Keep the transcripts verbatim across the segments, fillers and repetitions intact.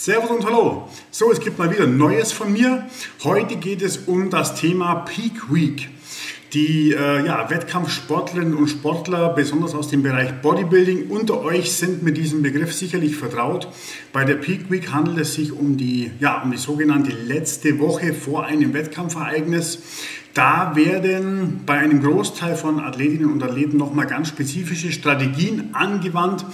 Servus und Hallo. So, es gibt mal wieder Neues von mir. Heute geht es um das Thema Peak Week. Die äh, ja, Wettkampfsportlerinnen und Sportler, besonders aus dem Bereich Bodybuilding, unter euch sind mit diesem Begriff sicherlich vertraut. Bei der Peak Week handelt es sich um die, ja, um die sogenannte letzte Woche vor einem Wettkampfereignis. Da werden bei einem Großteil von Athletinnen und Athleten nochmal ganz spezifische Strategien angewandt,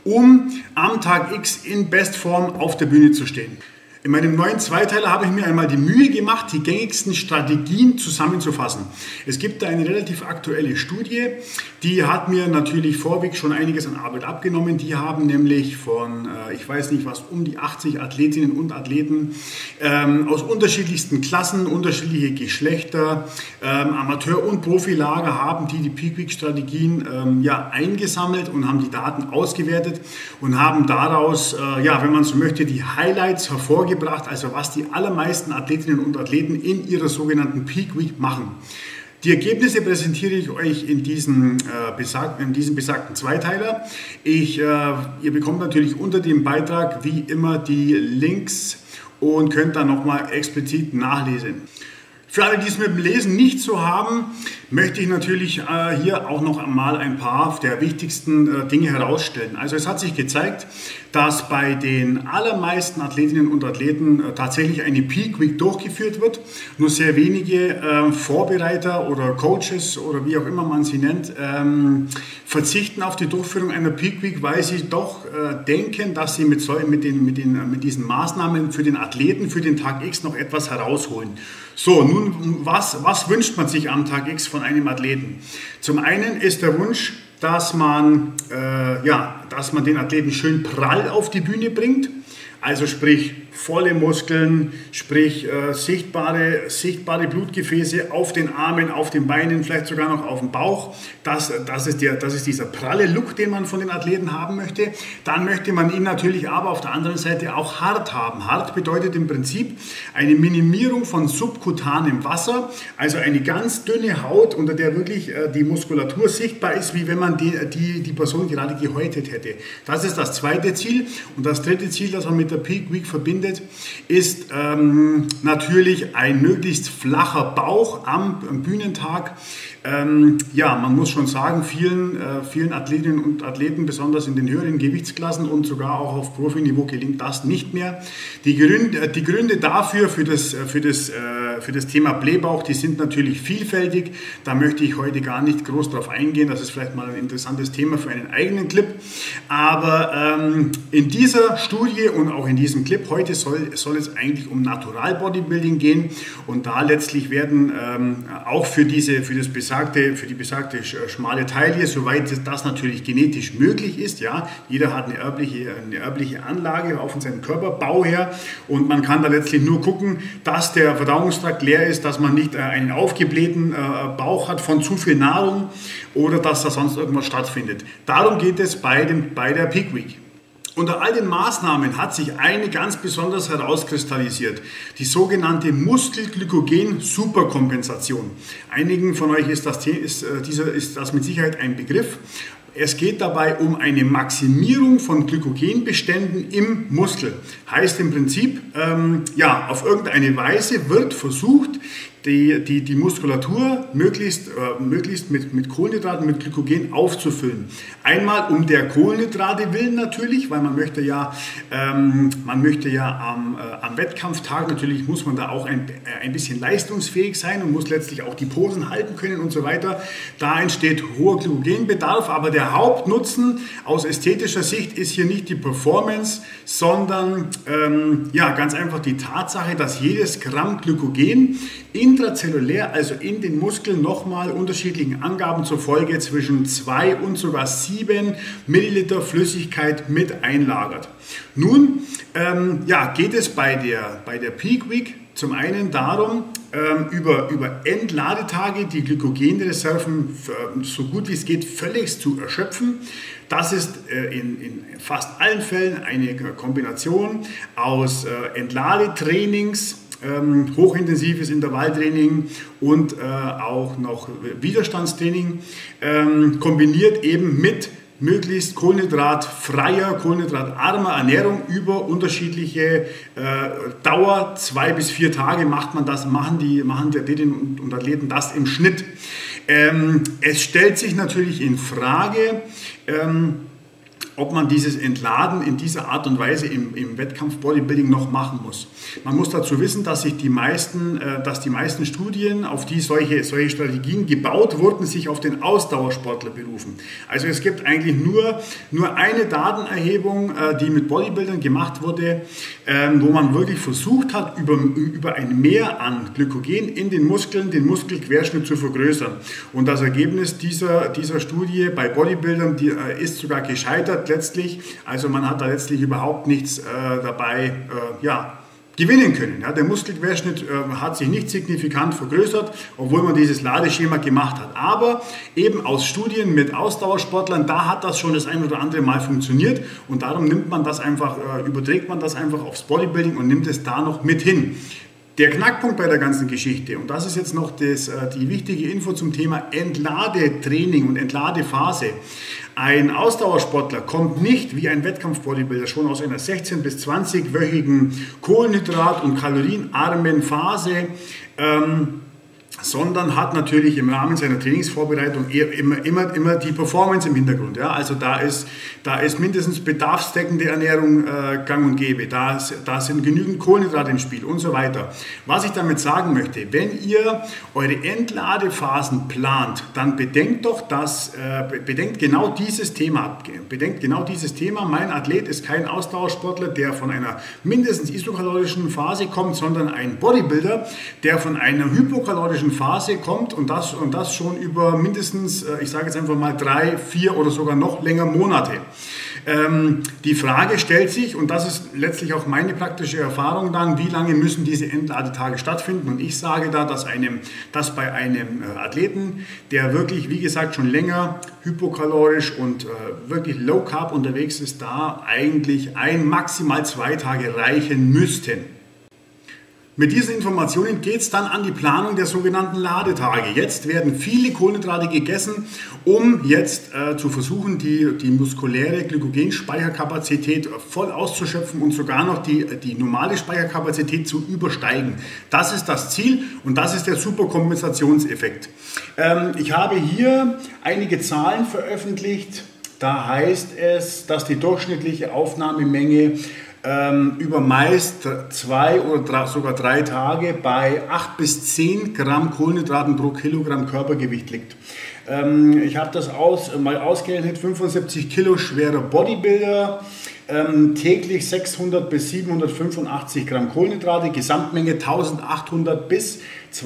um am Tag X in Bestform auf der Bühne zu stehen. In meinem neuen Zweiteiler habe ich mir einmal die Mühe gemacht, die gängigsten Strategien zusammenzufassen. Es gibt da eine relativ aktuelle Studie, die hat mir natürlich vorweg schon einiges an Arbeit abgenommen. Die haben nämlich von, ich weiß nicht was, um die achtzig Athletinnen und Athleten ähm, aus unterschiedlichsten Klassen, unterschiedliche Geschlechter, ähm, Amateur- und Profilager haben die die Peak Week Strategien ähm, ja, eingesammelt und haben die Daten ausgewertet und haben daraus, äh, ja, wenn man so möchte, die Highlights hervorgebracht. Gebracht, also was die allermeisten Athletinnen und Athleten in ihrer sogenannten Peak Week machen. Die Ergebnisse präsentiere ich euch in diesem, äh, besagten, in diesem besagten Zweiteiler. Ich, äh, ihr bekommt natürlich unter dem Beitrag wie immer die Links und könnt dann nochmal explizit nachlesen. Für alle, die es mit dem Lesen nicht so haben, möchte ich natürlich äh, hier auch noch einmal ein paar der wichtigsten äh, Dinge herausstellen. Also es hat sich gezeigt, dass bei den allermeisten Athletinnen und Athleten äh, tatsächlich eine Peak Week durchgeführt wird. Nur sehr wenige äh, Vorbereiter oder Coaches oder wie auch immer man sie nennt, ähm, verzichten auf die Durchführung einer Peak Week, weil sie doch äh, denken, dass sie mit, so, mit, den, mit, den, mit diesen Maßnahmen für den Athleten, für den Tag X noch etwas herausholen. So, nun, was, was wünscht man sich am Tag X von einem Athleten? Zum einen ist der Wunsch, dass man, äh, ja, dass man den Athleten schön prall auf die Bühne bringt. Also sprich volle Muskeln, sprich äh, sichtbare, sichtbare Blutgefäße auf den Armen, auf den Beinen, vielleicht sogar noch auf dem Bauch. Das, das, ist der, das ist dieser pralle Look, den man von den Athleten haben möchte. Dann möchte man ihn natürlich aber auf der anderen Seite auch hart haben. Hart bedeutet im Prinzip eine Minimierung von subkutanem Wasser, also eine ganz dünne Haut, unter der wirklich äh, die Muskulatur sichtbar ist, wie wenn man die, die, die Person gerade gehäutet hätte. Das ist das zweite Ziel. Und das dritte Ziel, das man mit der Peak Week verbindet, ist ähm, natürlich ein möglichst flacher Bauch am, am Bühnentag. Ähm, ja, man muss schon sagen, vielen, äh, vielen Athletinnen und Athleten, besonders in den höheren Gewichtsklassen und sogar auch auf Profiniveau, gelingt das nicht mehr. Die Gründe, die Gründe dafür, für das, für, das, äh, für das Thema Blähbauch, die sind natürlich vielfältig. Da möchte ich heute gar nicht groß drauf eingehen. Das ist vielleicht mal ein interessantes Thema für einen eigenen Clip. Aber ähm, in dieser Studie und auch in diesem Clip heute soll, soll es eigentlich um Natural Bodybuilding gehen. Und da letztlich werden ähm, auch für, diese, für das Besagte, für die besagte schmale Taille, soweit das natürlich genetisch möglich ist. Ja, jeder hat eine erbliche, eine erbliche Anlage auch von seinem Körperbau her und man kann da letztlich nur gucken, dass der Verdauungstrakt leer ist, dass man nicht einen aufgeblähten Bauch hat von zu viel Nahrung oder dass da sonst irgendwas stattfindet. Darum geht es bei, dem, bei der Peak Week. Unter all den Maßnahmen hat sich eine ganz besonders herauskristallisiert, die sogenannte Muskelglykogen-Superkompensation. Einigen von euch ist das, ist, dieser, ist das mit Sicherheit ein Begriff. Es geht dabei um eine Maximierung von Glykogenbeständen im Muskel. Heißt im Prinzip, ähm, ja, auf irgendeine Weise wird versucht, die, die, die Muskulatur möglichst, äh, möglichst mit, mit Kohlenhydraten, mit Glykogen aufzufüllen. Einmal um der Kohlenhydrate willen natürlich, weil man möchte ja, ähm, man möchte ja am, äh, am Wettkampftag natürlich muss man da auch ein, äh, ein bisschen leistungsfähig sein und muss letztlich auch die Posen halten können und so weiter. Da entsteht hoher Glykogenbedarf, aber der Hauptnutzen aus ästhetischer Sicht ist hier nicht die Performance, sondern ähm, ja, ganz einfach die Tatsache, dass jedes Gramm Glykogen intrazellulär, also in den Muskeln, nochmal unterschiedlichen Angaben zur Folge zwischen zwei und sogar sieben Milliliter Flüssigkeit mit einlagert. Nun ähm, ja, geht es bei der, bei der Peak Week zum einen darum, ähm, über, über Entladetage die Glykogenreserven äh, so gut wie es geht völlig zu erschöpfen. Das ist äh, in, in fast allen Fällen eine Kombination aus äh, Entladetrainings, Ähm, hochintensives Intervalltraining und äh, auch noch Widerstandstraining, ähm, kombiniert eben mit möglichst kohlenhydratfreier, kohlenhydratarmer Ernährung über unterschiedliche äh, Dauer, zwei bis vier Tage macht man das, machen die, machen die Athletinnen und Athleten das im Schnitt. Ähm, es stellt sich natürlich in Frage, ähm, ob man dieses Entladen in dieser Art und Weise im, im Wettkampf-Bodybuilding noch machen muss. Man muss dazu wissen, dass sich die meisten, äh, dass die meisten Studien, auf die solche, solche Strategien gebaut wurden, sich auf den Ausdauersportler berufen. Also es gibt eigentlich nur, nur eine Datenerhebung, äh, die mit Bodybuildern gemacht wurde, äh, wo man wirklich versucht hat, über, über ein Mehr an Glykogen in den Muskeln den Muskelquerschnitt zu vergrößern. Und das Ergebnis dieser, dieser Studie bei Bodybuildern die, äh, ist sogar gescheitert letztlich. Also man hat da letztlich überhaupt nichts äh, dabei äh, ja, gewinnen können. Ja, der Muskelquerschnitt äh, hat sich nicht signifikant vergrößert, obwohl man dieses Ladeschema gemacht hat. Aber eben aus Studien mit Ausdauersportlern, da hat das schon das ein oder andere Mal funktioniert und darum nimmt man das einfach, äh, überträgt man das einfach aufs Bodybuilding und nimmt es da noch mit hin. Der Knackpunkt bei der ganzen Geschichte, und das ist jetzt noch das, die wichtige Info zum Thema Entladetraining und Entladephase. Ein Ausdauersportler kommt nicht wie ein Wettkampf-Bodybuilder schon aus einer sechzehn- bis zwanzig-wöchigen Kohlenhydrat- und kalorienarmen Phase, ähm, sondern hat natürlich im Rahmen seiner Trainingsvorbereitung immer, immer, immer die Performance im Hintergrund. Ja? Also da ist, da ist mindestens bedarfsdeckende Ernährung äh, gang und gäbe, da, da sind genügend Kohlenhydrate im Spiel und so weiter. Was ich damit sagen möchte, wenn ihr eure Entladephasen plant, dann bedenkt doch das, äh, bedenkt genau dieses Thema, bedenkt genau dieses Thema. Mein Athlet ist kein Ausdauersportler, der von einer mindestens isokalorischen Phase kommt, sondern ein Bodybuilder, der von einer hypokalorischen Phase kommt und das, und das schon über mindestens, ich sage jetzt einfach mal drei, vier oder sogar noch länger Monate. Ähm, die Frage stellt sich, und das ist letztlich auch meine praktische Erfahrung dann, wie lange müssen diese Entladetage stattfinden? Und ich sage da, dass, einem, dass bei einem äh, Athleten, der wirklich, wie gesagt, schon länger hypokalorisch und äh, wirklich low carb unterwegs ist, da eigentlich ein, maximal zwei Tage reichen müssten. Mit diesen Informationen geht es dann an die Planung der sogenannten Ladetage. Jetzt werden viele Kohlenhydrate gegessen, um jetzt äh, zu versuchen, die, die muskuläre Glykogenspeicherkapazität voll auszuschöpfen und sogar noch die, die normale Speicherkapazität zu übersteigen. Das ist das Ziel und das ist der Superkompensationseffekt. Ähm, ich habe hier einige Zahlen veröffentlicht. Da heißt es, dass die durchschnittliche Aufnahmemenge Ähm, über meist zwei oder drei, sogar drei Tage bei acht bis zehn Gramm Kohlenhydraten pro Kilogramm Körpergewicht liegt. Ähm, ich habe das aus, mal ausgerechnet, fünfundsiebzig Kilo schwerer Bodybuilder, ähm, täglich sechshundert bis siebenhundertfünfundachtzig Gramm Kohlenhydrate, Gesamtmenge eintausendachthundert bis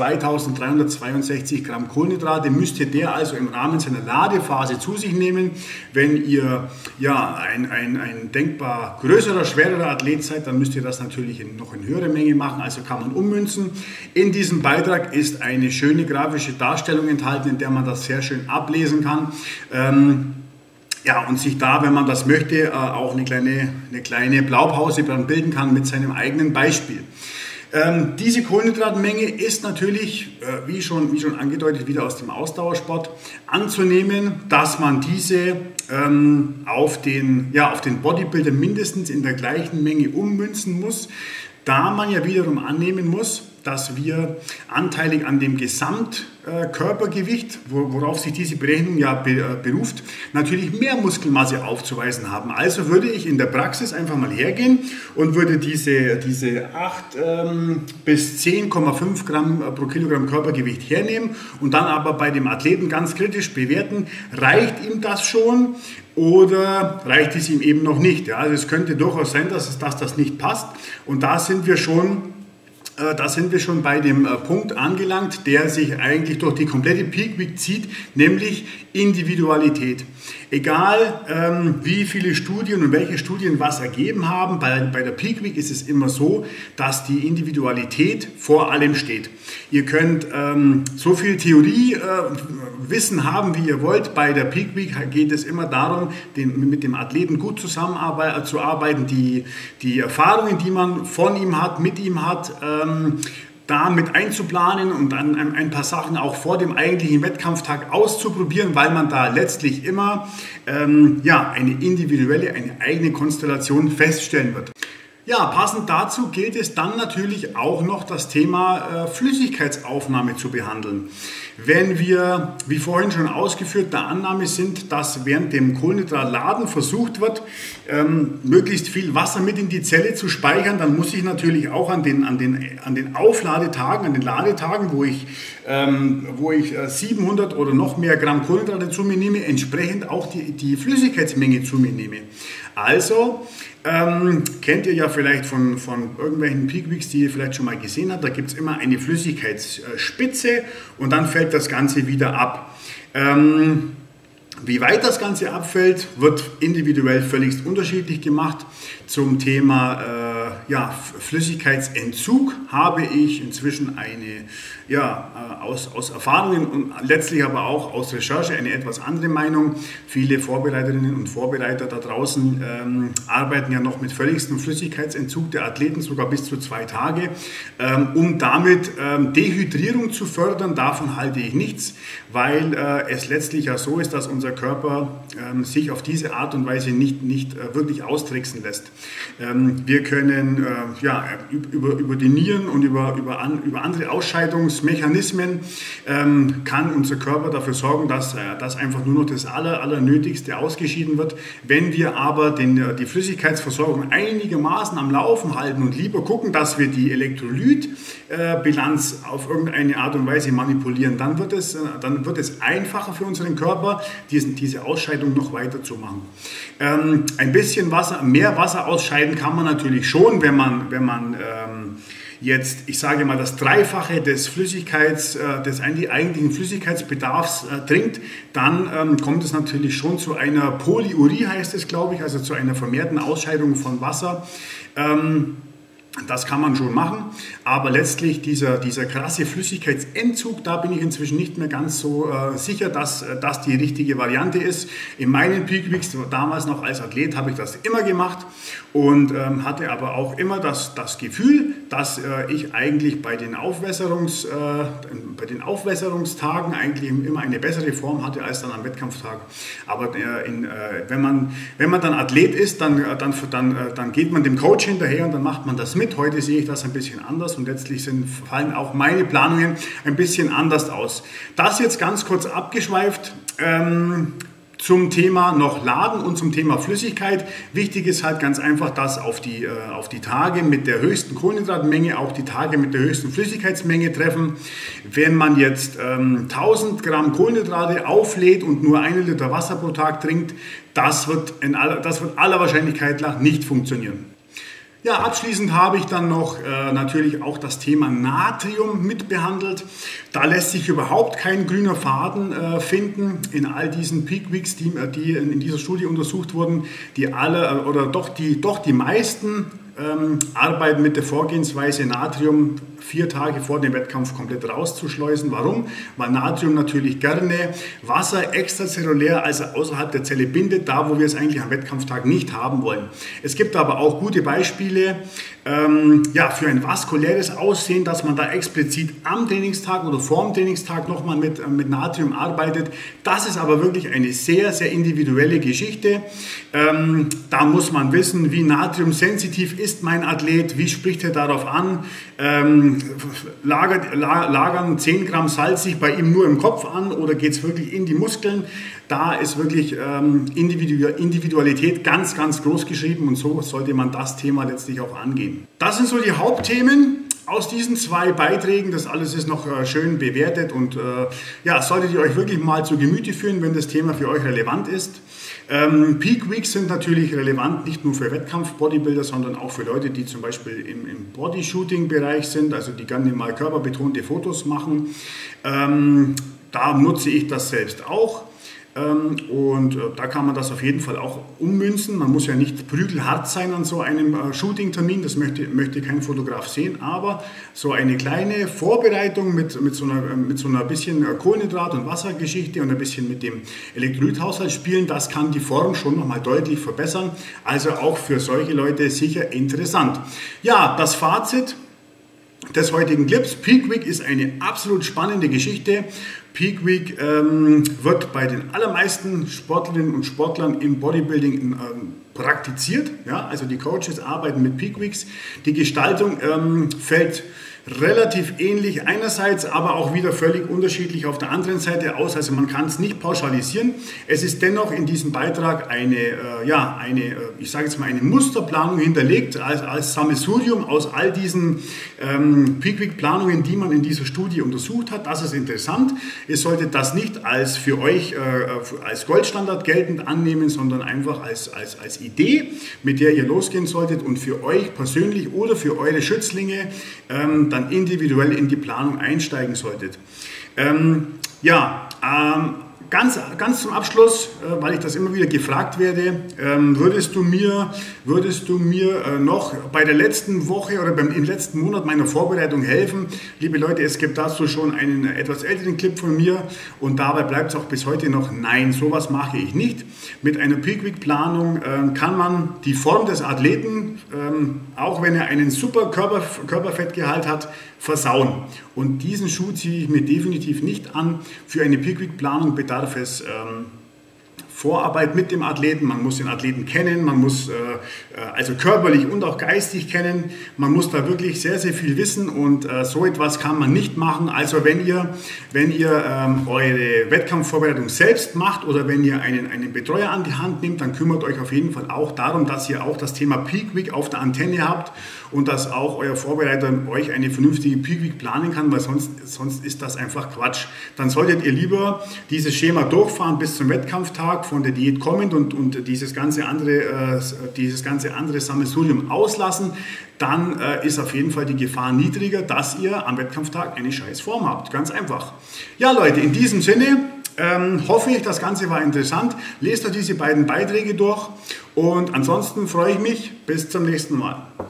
zweitausenddreihundertzweiundsechzig Gramm Kohlenhydrate müsste der also im Rahmen seiner Ladephase zu sich nehmen. Wenn ihr ja, ein, ein, ein denkbar größerer, schwererer Athlet seid, dann müsst ihr das natürlich in, noch in höherer Menge machen, also kann man ummünzen. In diesem Beitrag ist eine schöne grafische Darstellung enthalten, in der man das sehr schön ablesen kann. Ähm, Ja, und sich da, wenn man das möchte, auch eine kleine, eine kleine Blaupause dann bilden kann mit seinem eigenen Beispiel. Ähm, diese Kohlenhydratmenge ist natürlich, äh, wie, schon, wie schon angedeutet, wieder aus dem Ausdauersport anzunehmen, dass man diese ähm, auf, den, ja, auf den Bodybuilder mindestens in der gleichen Menge ummünzen muss, da man ja wiederum annehmen muss, dass wir anteilig an dem Gesamtkörpergewicht, worauf sich diese Berechnung ja beruft, natürlich mehr Muskelmasse aufzuweisen haben. Also würde ich in der Praxis einfach mal hergehen und würde diese, diese acht ähm, bis zehn Komma fünf Gramm pro Kilogramm Körpergewicht hernehmen und dann aber bei dem Athleten ganz kritisch bewerten, reicht ihm das schon oder reicht es ihm eben noch nicht. Ja, also es könnte durchaus sein, dass, es, dass das nicht passt und da sind wir schon Da sind wir schon bei dem Punkt angelangt, der sich eigentlich durch die komplette Peak Week zieht, nämlich Individualität. Egal ähm, wie viele Studien und welche Studien was ergeben haben, bei, bei der Peak Week ist es immer so, dass die Individualität vor allem steht. Ihr könnt ähm, so viel Theoriewissen äh, haben, wie ihr wollt. Bei der Peak Week geht es immer darum, den, mit dem Athleten gut zusammenzuarbeiten, die, die Erfahrungen, die man von ihm hat, mit ihm hat, ähm, da mit einzuplanen und dann ein paar Sachen auch vor dem eigentlichen Wettkampftag auszuprobieren, weil man da letztlich immer ähm, ja, eine individuelle, eine eigene Konstellation feststellen wird. Ja, passend dazu gilt es dann natürlich auch noch das Thema äh, Flüssigkeitsaufnahme zu behandeln. Wenn wir, wie vorhin schon ausgeführt, der Annahme sind, dass während dem Kohlenhydratladen versucht wird, ähm, möglichst viel Wasser mit in die Zelle zu speichern, dann muss ich natürlich auch an den, an den, an den Aufladetagen, an den Ladetagen, wo ich, ähm, wo ich äh, siebenhundert oder noch mehr Gramm Kohlenhydrate zu mir nehme, entsprechend auch die, die Flüssigkeitsmenge zu mir nehme. Also, Ähm, kennt ihr ja vielleicht von, von irgendwelchen Peak Weeks, die ihr vielleicht schon mal gesehen habt, da gibt es immer eine Flüssigkeitsspitze und dann fällt das Ganze wieder ab. Ähm, wie weit das Ganze abfällt, wird individuell völlig unterschiedlich gemacht. Zum Thema äh, ja, Flüssigkeitsentzug habe ich inzwischen eine, ja, aus, aus Erfahrungen und letztlich aber auch aus Recherche eine etwas andere Meinung. Viele Vorbereiterinnen und Vorbereiter da draußen ähm, arbeiten ja noch mit völligstem Flüssigkeitsentzug der Athleten, sogar bis zu zwei Tage, ähm, um damit ähm, Dehydrierung zu fördern. Davon halte ich nichts, weil äh, es letztlich ja so ist, dass unser Körper ähm, sich auf diese Art und Weise nicht, nicht äh, wirklich austricksen lässt. Ähm, wir können äh, ja, über, über die Nieren und über, über, an, über andere Ausscheidungsmechanismen ähm, kann unser Körper dafür sorgen, dass, äh, dass einfach nur noch das Aller, Allernötigste ausgeschieden wird. Wenn wir aber den, die Flüssigkeitsversorgung einigermaßen am Laufen halten und lieber gucken, dass wir die Elektrolytbilanz äh, auf irgendeine Art und Weise manipulieren, dann wird es, äh, dann wird es einfacher für unseren Körper, diesen, diese Ausscheidung noch weiter zu machen. Ähm, ein bisschen Wasser, mehr Wasser ausscheiden kann man natürlich schon, wenn man, wenn man ähm, jetzt, ich sage mal, das Dreifache des Flüssigkeits, äh, des eigentlichen Flüssigkeitsbedarfs äh, trinkt, dann ähm, kommt es natürlich schon zu einer Polyurie, heißt es, glaube ich, also zu einer vermehrten Ausscheidung von Wasser. Ähm, Das kann man schon machen, aber letztlich dieser, dieser krasse Flüssigkeitsentzug, da bin ich inzwischen nicht mehr ganz so äh, sicher, dass das die richtige Variante ist. In meinen Peak Weeks, damals noch als Athlet, habe ich das immer gemacht und ähm, hatte aber auch immer das, das Gefühl, dass äh, ich eigentlich bei den, Aufwässerungs, äh, bei den Aufwässerungstagen eigentlich immer eine bessere Form hatte als dann am Wettkampftag. Aber äh, in, äh, wenn, man, wenn man dann Athlet ist, dann, dann, dann, dann geht man dem Coach hinterher und dann macht man das mit. Heute sehe ich das ein bisschen anders und letztlich sind, fallen auch meine Planungen ein bisschen anders aus. Das jetzt ganz kurz abgeschweift ähm, zum Thema noch Laden und zum Thema Flüssigkeit. Wichtig ist halt ganz einfach, dass auf die, äh, auf die Tage mit der höchsten Kohlenhydratmenge auch die Tage mit der höchsten Flüssigkeitsmenge treffen. Wenn man jetzt ähm, tausend Gramm Kohlenhydrate auflädt und nur einen Liter Wasser pro Tag trinkt, das wird, in aller, das wird aller Wahrscheinlichkeit nach nicht funktionieren. Ja, abschließend habe ich dann noch äh, natürlich auch das Thema Natrium mit behandelt. Da lässt sich überhaupt kein grüner Faden äh, finden in all diesen Peak Weeks, die, die in dieser Studie untersucht wurden, die alle oder doch die, doch die meisten ähm, arbeiten mit der Vorgehensweise, Natrium vier Tage vor dem Wettkampf komplett rauszuschleusen. Warum? Weil Natrium natürlich gerne Wasser extrazellulär, also außerhalb der Zelle bindet, da wo wir es eigentlich am Wettkampftag nicht haben wollen. Es gibt aber auch gute Beispiele ähm, ja, für ein vaskuläres Aussehen, dass man da explizit am Trainingstag oder vor dem Trainingstag nochmal mit, äh, mit Natrium arbeitet. Das ist aber wirklich eine sehr, sehr individuelle Geschichte. Ähm, da muss man wissen, wie natriumsensitiv ist mein Athlet, wie spricht er darauf an, ähm, lagert, la, lagern zehn Gramm Salz sich bei ihm nur im Kopf an oder geht es wirklich in die Muskeln? Da ist wirklich ähm, Individualität ganz, ganz groß geschrieben und so sollte man das Thema letztlich auch angehen. Das sind so die Hauptthemen aus diesen zwei Beiträgen. Das alles ist noch äh, schön bewertet und äh, ja, solltet ihr euch wirklich mal zu Gemüte führen, wenn das Thema für euch relevant ist. Ähm, Peak Weeks sind natürlich relevant, nicht nur für Wettkampf-Bodybuilder, sondern auch für Leute, die zum Beispiel im, im Body-Shooting-Bereich sind, also die gerne mal körperbetonte Fotos machen. Ähm, da nutze ich das selbst auch. Und da kann man das auf jeden Fall auch ummünzen. Man muss ja nicht prügelhart sein an so einem Shooting-Termin, das möchte, möchte kein Fotograf sehen, aber so eine kleine Vorbereitung mit, mit, so, einer, mit so einer bisschen Kohlenhydrat- und Wassergeschichte und ein bisschen mit dem Elektrolythaushalt spielen, das kann die Form schon nochmal deutlich verbessern. Also auch für solche Leute sicher interessant. Ja, das Fazit. des heutigen Clips. Peak Week ist eine absolut spannende Geschichte. Peak Week ähm, wird bei den allermeisten Sportlerinnen und Sportlern im Bodybuilding ähm, praktiziert. Ja? Also die Coaches arbeiten mit Peak Weeks. Die Gestaltung ähm, fällt relativ ähnlich einerseits, aber auch wieder völlig unterschiedlich auf der anderen Seite aus. Also man kann es nicht pauschalisieren. Es ist dennoch in diesem Beitrag eine, äh, ja, eine, äh, ich sage jetzt mal eine Musterplanung hinterlegt als, als Sammelsurium aus all diesen ähm, Peak Week Planungen, die man in dieser Studie untersucht hat. Das ist interessant. Ihr solltet das nicht als für euch äh, als Goldstandard geltend annehmen, sondern einfach als, als, als Idee, mit der ihr losgehen solltet und für euch persönlich oder für eure Schützlinge ähm, dann individuell in die Planung einsteigen solltet. Ähm, ja, ähm, ganz, ganz zum Abschluss, äh, weil ich das immer wieder gefragt werde, ähm, würdest du mir, würdest du mir äh, noch bei der letzten Woche oder beim, im letzten Monat meiner Vorbereitung helfen? Liebe Leute, es gibt dazu schon einen etwas älteren Clip von mir und dabei bleibt es auch bis heute noch, nein, sowas mache ich nicht. Mit einer Peak Week Planung äh, kann man die Form des Athleten, ähm, auch wenn er einen super Körper, Körperfettgehalt hat, versauen. Und diesen Schuh ziehe ich mir definitiv nicht an. Für eine Peak Week Planung bedarf es ähm, Vorarbeit mit dem Athleten, man muss den Athleten kennen, man muss äh, also körperlich und auch geistig kennen, man muss da wirklich sehr, sehr viel wissen und äh, so etwas kann man nicht machen. Also wenn ihr, wenn ihr ähm, eure Wettkampfvorbereitung selbst macht oder wenn ihr einen, einen Betreuer an die Hand nehmt, dann kümmert euch auf jeden Fall auch darum, dass ihr auch das Thema Peak Week auf der Antenne habt und dass auch euer Vorbereiter euch eine vernünftige Peak Week planen kann, weil sonst, sonst ist das einfach Quatsch. Dann solltet ihr lieber dieses Schema durchfahren bis zum Wettkampftag, von der Diät kommend und, und dieses ganze andere, äh, dieses ganze andere Sammelsurium auslassen, dann äh, ist auf jeden Fall die Gefahr niedriger, dass ihr am Wettkampftag eine scheiß Form habt. Ganz einfach. Ja Leute, in diesem Sinne ähm, hoffe ich, das Ganze war interessant. Lest euch diese beiden Beiträge durch und ansonsten freue ich mich. Bis zum nächsten Mal.